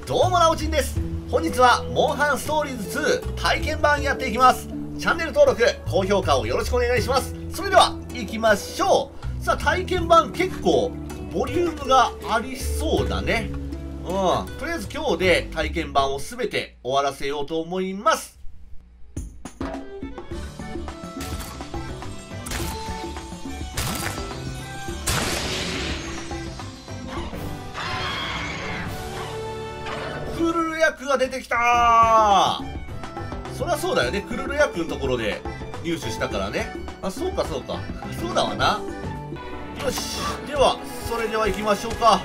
どうもなおちんです。本日はモンハンストーリーズ2体験版やっていきます。チャンネル登録高評価をよろしくお願いします。それでは行きましょう。さあ、体験版結構ボリュームがありそうだね。とりあえず今日で体験版を全て終わらせようと思います。クルルヤクが出てきたー。そりゃそうだよね。クルルヤクのところで入手したからね。あ、そうかそうか。そうだわな。よし。では、それでは行きましょうか。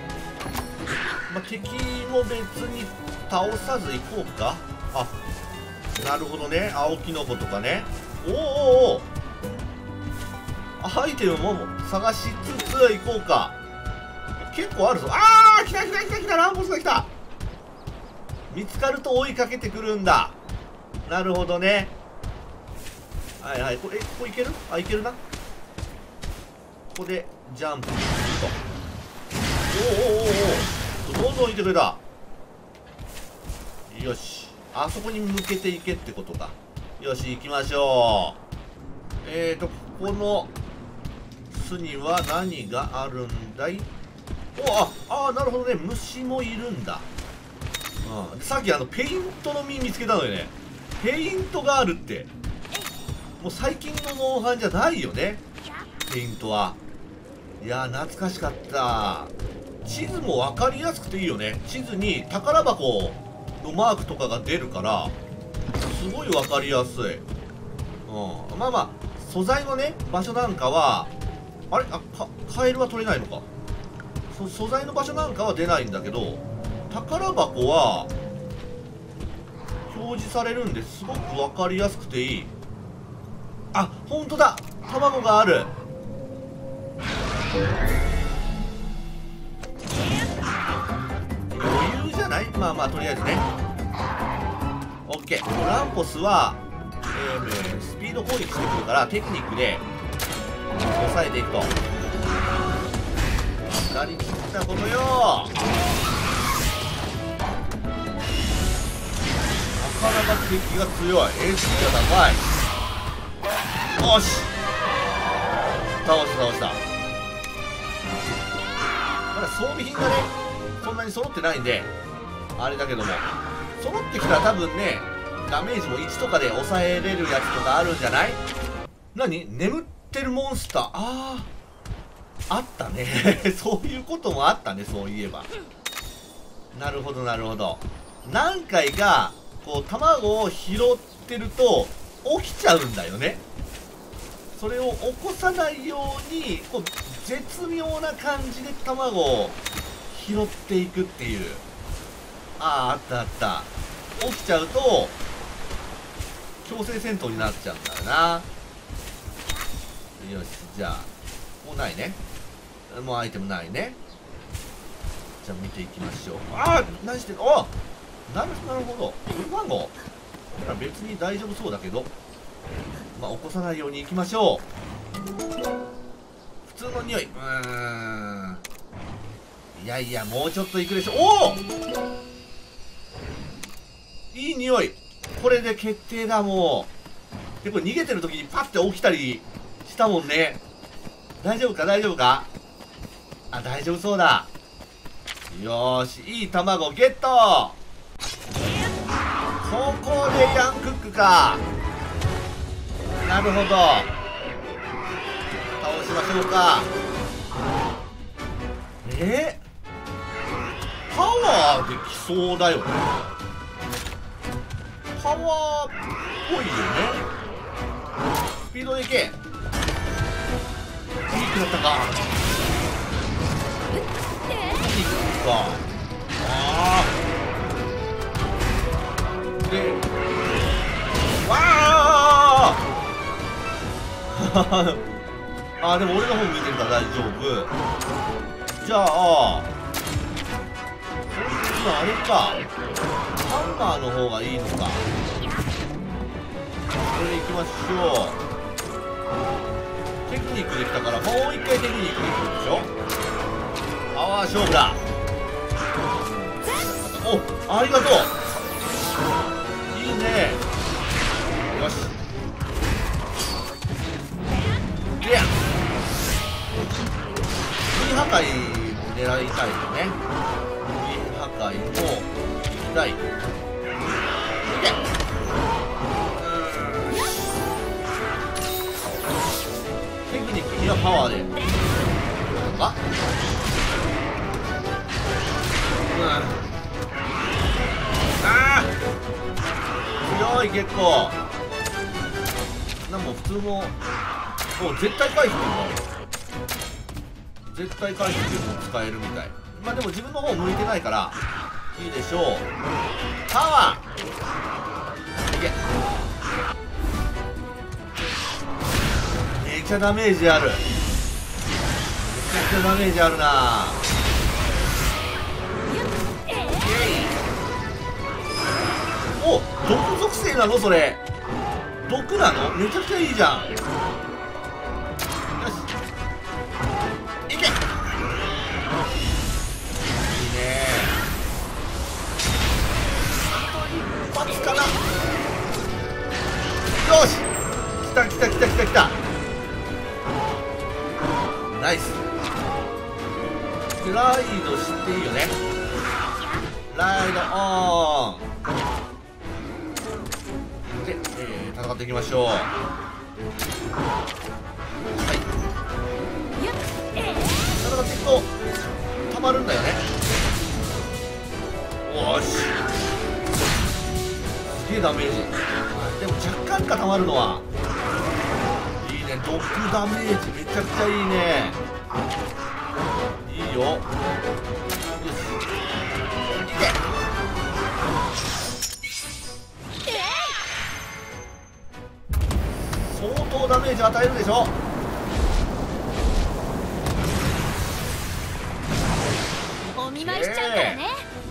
敵も別に倒さず行こうか。あ、なるほどね。青キノコとかね。おおおアイテムも探しつつ行こうか。結構あるぞ。あー、来た来た来た来た。ランボスが来た。見つかると追いかけてくるんだ。なるほどね。はいはい。これいける？あ、いけるな。ここでジャンプすると。おおおおおお、どんどんいてくれた。よし。あそこに向けていけってことか。よし、行きましょう。ここの巣には何があるんだい？なるほどね。虫もいるんだ。さっきペイントの実見つけたのよね。ペイントがあるって。もう最近のモンハンじゃないよね。ペイントは。いやー、懐かしかった。地図も分かりやすくていいよね。地図に宝箱のマークとかが出るから、すごい分かりやすい。まあまあ、素材のね、場所なんかは、カエルは取れないのか。素材の場所なんかは出ないんだけど、宝箱は表示されるんですごく分かりやすくていい。あ、ほんとだ。卵がある。余裕じゃない？まあまあ、とりあえずね。オッケー。ランポスは、スピード攻撃してくるからテクニックで抑えていくと。分かりきったことよ。なかなか敵が強い。HP が高い。よし、倒した。まだ装備品がね、そんなに揃ってないんであれだけども、揃ってきたら多分ね、ダメージも1とかで抑えれるやつとかあるんじゃない？何？眠ってるモンスター。あったね。そういうこともあったね、そういえば。なるほどなるほど。何回かこう卵を拾ってると起きちゃうんだよね。それを起こさないようにこう絶妙な感じで卵を拾っていくっていう。あったあった。起きちゃうと強制戦闘になっちゃうんだよな。よし、じゃあもうないね。もうアイテムないね。じゃあ見ていきましょう。何してんの？なるほど。ウルファンゴ。これは別に大丈夫そうだけど、まあ起こさないようにいきましょう。普通の匂い。いやいや、もうちょっといくでしょ。いい匂い。これで決定だ。もうで、これ逃げてる時にパッて起きたりしたもんね。大丈夫か？大丈夫か？大丈夫そうだ。よーし、いい卵ゲット。ここでヤンクックか。なるほど、倒しましょうか。パワーできそうだよね。パワーっぽいよね。スピードでいけ。いいくなったか。いいか。で、でも俺の方見てるから大丈夫。じゃああれか、ハンマーの方がいいのか。これでいきましょう。テクニックできたからもう一回テクニックできるでしょ。パワー勝負だ。お、 ありがとう。いいね。よし。でや。P 破壊も狙いたいよね。P 破壊も行きたい。いけ。テクニックにはパワーで。あ。あー強い。結構なんも普通のもう絶対回避っていうの絶対回避っていうのも使えるみたい。まあでも自分の方向いてないからいいでしょう。パワーいけ。めっちゃダメージある。めちゃダメージあるな。お、毒属性なのそれ。毒なの？めちゃくちゃいいじゃん。よしいけ。いいね。あと一発かな。よし、来た来た来た来た来た。ナイス。ライドしていいよね。ライドオンで、戦っていきましょう。はい、戦っていくとたまるんだよね。おし、すげえダメージ。でも若干かたまるのはいいね。毒ダメージめちゃくちゃいいね。いいよ。よし、いけ。相当ダメージ与えるでしょ。 お見舞いしちゃうからね。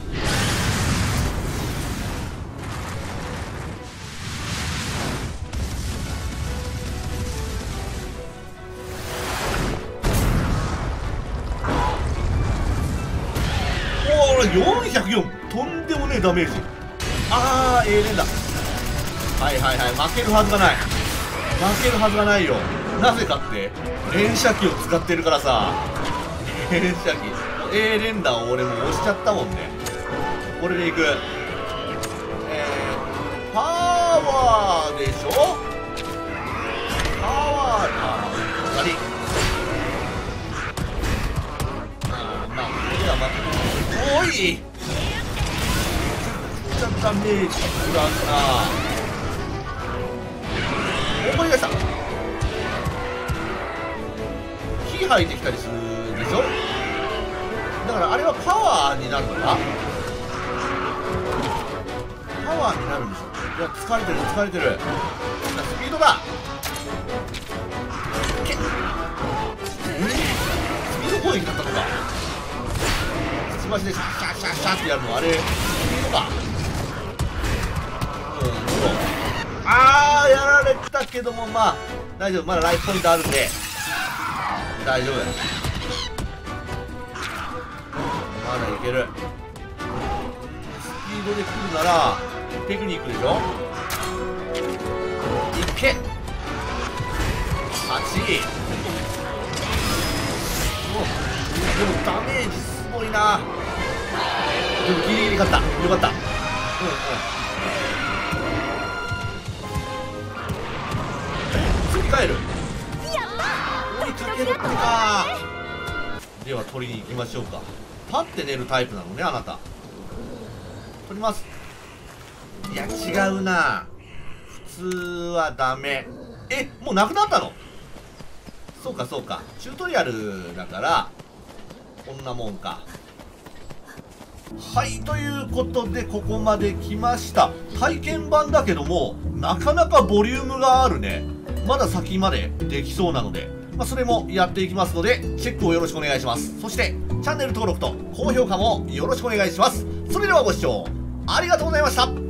おー、404。とんでもねえダメージ。あー、連だ。はいはいはい、負けるはずがない。負けるはずがないよ。なぜかって連射機を使ってるからさ。連射機連打を俺も押しちゃったもんね。これでいく。パワーでしょ。パワーだ。仮まあここでは負けてる。おい、めちゃくちゃダメージ食らうな。思い出した。火吐いてきたりするでしょ。だからあれはパワーになるのか。パワーになるんでしょ。いや、疲れてる疲れてる。スピードだ。スピード攻撃だったのか。くちばしでシャッシャッシャッシャッってやるのあれスピードか。あー、やられたけども、まあ大丈夫。まだライフポイントあるんで大丈夫。まだいける。スピードで来るならテクニックでしょ。いけ。8。でもダメージすごいな。でもギリギリ勝った。よかった。振り返る。追いかけるってか。では取りに行きましょうか。パッて寝るタイプなのね、あなた。取ります。いや違うな。普通はダメ。もうなくなったの。そうかそうか、チュートリアルだからこんなもんか。はい、ということでここまで来ました。体験版だけどもなかなかボリュームがあるね。まだ先までできそうなので、それもやっていきますのでチェックをよろしくお願いします。そしてチャンネル登録と高評価もよろしくお願いします。それではご視聴ありがとうございました。